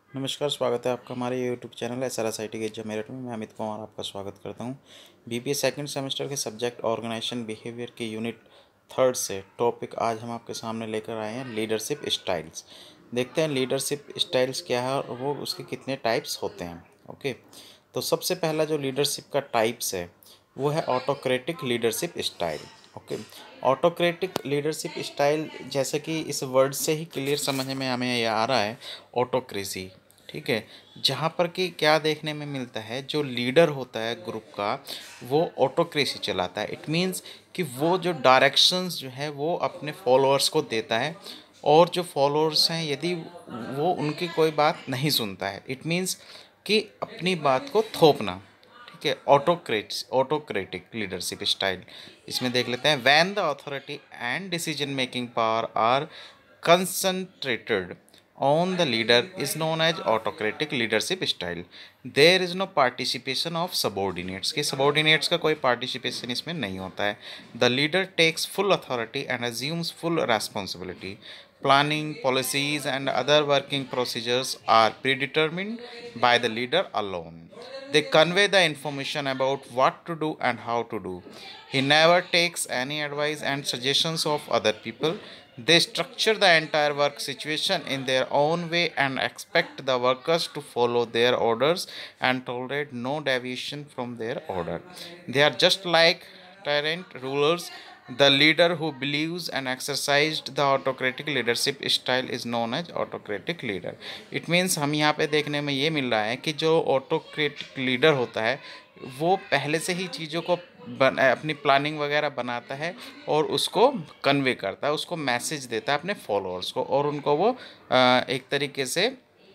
नमस्कार, स्वागत है आपका हमारे यूट्यूब चैनल SRSIT के एग्जाम मेरठ में। मैं अमित कुमार आपका स्वागत करता हूं। BBA सेकंड सेमेस्टर के सब्जेक्ट ऑर्गेनाइजेशन बिहेवियर के यूनिट थर्ड से टॉपिक आज हम आपके सामने लेकर आए हैं, लीडरशिप स्टाइल्स। देखते हैं लीडरशिप स्टाइल्स क्या है और वो उसके कितने टाइप्स होते हैं। ओके, तो सबसे पहला जो लीडरशिप का टाइप्स है वो है autocratic leadership style. Okay, autocratic leadership style जैसे कि इस वर्ड से ही क्लियर समझ में हमें ये आ रहा है, ऑटोक्रेसी। ठीक है, जहाँ पर कि क्या देखने में मिलता है, जो लीडर होता है ग्रुप का वो ऑटोक्रेसी चलाता है। इट मीन्स कि वो जो डायरेक्शंस जो है वो अपने फॉलोअर्स को देता है और जो फॉलोअर्स हैं यदि वो उनकी कोई बात नहीं सुनता है, इट मीन्स कि अपनी बात को थोपना। ठीक है, ऑटोक्रेटिक लीडरशिप स्टाइल। इसमें देख लेते हैं, when the authority and decision making power are concentrated on the leader is known as autocratic leadership style. There is no participation of subordinates, कि subordinates का कोई participation इसमें नहीं होता है. The leader takes full authority and assumes full responsibility. Planning, policies and other working procedures are predetermined by the leader alone. They convey the information about what to do and how to do. He never takes any advice and suggestions of other people. They structure the entire work situation in their own way and expect the workers to follow their orders and tolerate no deviation from their order. They are just like tyrant rulers. The leader who believes and exercised the autocratic leadership style is known as autocratic leader. It means हम यहाँ पे देखने में ये मिल रहा है कि जो autocratic leader होता है वो पहले से ही चीज़ों को अपनी प्लानिंग वगैरह बनाता है और उसको कन्वे करता है, उसको मैसेज देता है अपने फॉलोअर्स को, और उनको वो एक तरीके से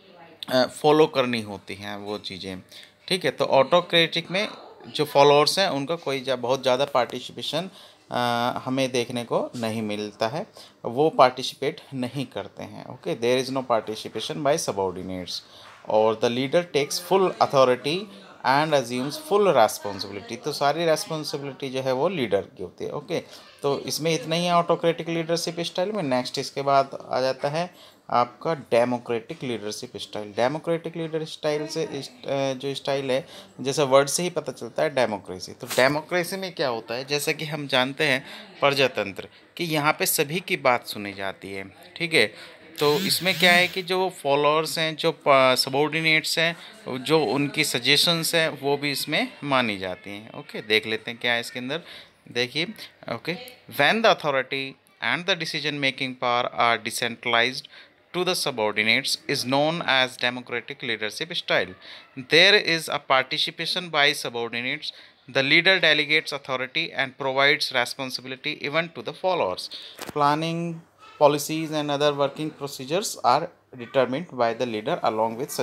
फॉलो करनी होती हैं वो चीज़ें। ठीक है, तो ऑटोक्रेटिक में जो फॉलोअर्स हैं उनका कोई बहुत ज़्यादा पार्टिसिपेशन हमें देखने को नहीं मिलता है, वो पार्टिसिपेट नहीं करते हैं। Okay, there is no participation by subordinates और the leader takes full authority and assumes full responsibility. तो सारी रेस्पॉन्सिबिलिटी जो है वो लीडर की होती है। ओके, तो इसमें इतना ही है ऑटोक्रेटिक लीडरशिप स्टाइल में। नेक्स्ट इसके बाद आ जाता है आपका democratic leadership style. Democratic leader style से जो स्टाइल है, जैसा वर्ड से ही पता चलता है, डेमोक्रेसी। तो डेमोक्रेसी में क्या होता है, जैसा कि हम जानते हैं प्रजातंत्र, कि यहाँ पे सभी की बात सुनी जाती है। ठीक है, तो इसमें क्या है कि जो फॉलोअर्स हैं, जो सबॉर्डिनेट्स हैं, जो उनकी सजेशंस हैं वो भी इसमें मानी जाती हैं। ओके, देख लेते हैं क्या है इसके अंदर। देखिए, okay, when the authority and the decision making power are decentralized to the subordinates is known as democratic leadership style. There is a participation by subordinates. The leader delegates authority and provides responsibility even to the followers. Planning, policies and other working procedures are determined by the leader along with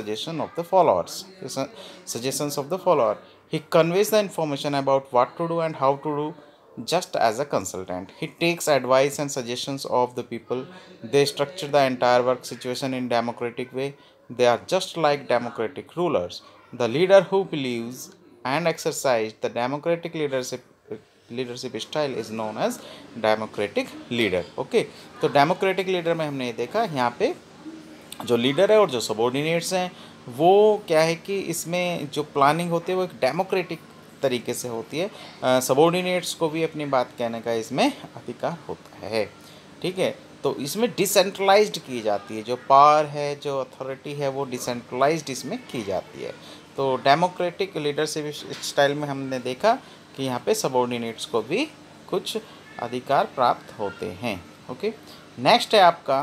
suggestions of the follower. He conveys the information about what to do and how to do just as a consultant. He takes advice and suggestions of the people. They structure the entire work situation in democratic way. They are just like democratic rulers. The leader who believes and exercises the democratic leadership style is known as democratic leader. Okay, तो democratic leader में हमने ये देखा, यहाँ पे जो leader है और जो सबॉर्डिनेट्स हैं वो क्या है कि इसमें जो प्लानिंग होती है वो एक डेमोक्रेटिक तरीके से होती है। सबॉर्डिनेट्स को भी अपनी बात कहने का इसमें अधिकार होता है। ठीक है, तो इसमें डिसेंट्रलाइज्ड की जाती है, जो पावर है, जो अथॉरिटी है, वो डिसेंट्रलाइज्ड इसमें की जाती है। तो डेमोक्रेटिक लीडरशिप स्टाइल में हमने देखा कि यहाँ पे सबॉर्डिनेट्स को भी कुछ अधिकार प्राप्त होते हैं। ओके, नेक्स्ट है आपका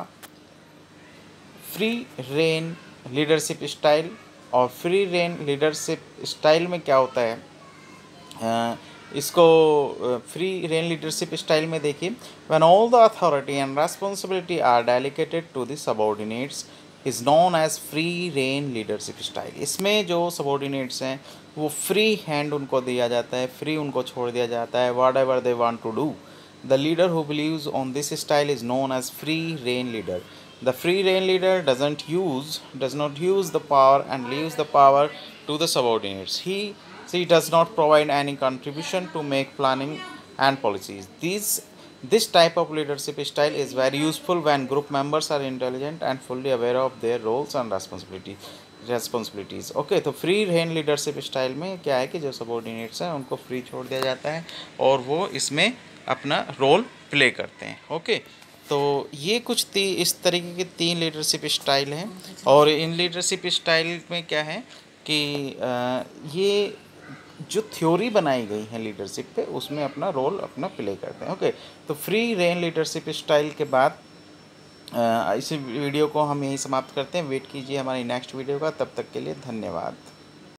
फ्री रेन लीडरशिप स्टाइल। और फ्री रेन लीडरशिप स्टाइल में क्या होता है, इसको फ्री रेन लीडरशिप स्टाइल में देखिए, when all the authority and responsibility are delegated to the subordinates is known as free rein leadership style. इसमें जो सबऑर्डिनेट्स हैं वो फ्री हैंड उनको दिया जाता है, फ्री उनको छोड़ दिया जाता है, whatever they want to do. The leader who believes on this style is known as free rein leader. The free rein leader does not use the power and leaves the power to the subordinates. She does not provide any contribution to make planning and policies. This type of leadership style is very useful when group members are intelligent and fully aware of their roles and responsibilities. Okay, तो free hand leadership style में क्या है कि जो subordinates हैं उनको free छोड़ दिया जाता है और वो इसमें अपना रोल प्ले करते हैं। ओके, तो ये कुछ इस तरीके के 3 लीडरशिप स्टाइल हैं और इन लीडरशिप स्टाइल में क्या है कि ये जो थ्योरी बनाई गई है लीडरशिप पे उसमें अपना रोल अपना प्ले करते हैं। ओके, तो फ्री रेन लीडरशिप स्टाइल के बाद इस वीडियो को हम यहीं समाप्त करते हैं। वेट कीजिए हमारी नेक्स्ट वीडियो का, तब तक के लिए धन्यवाद।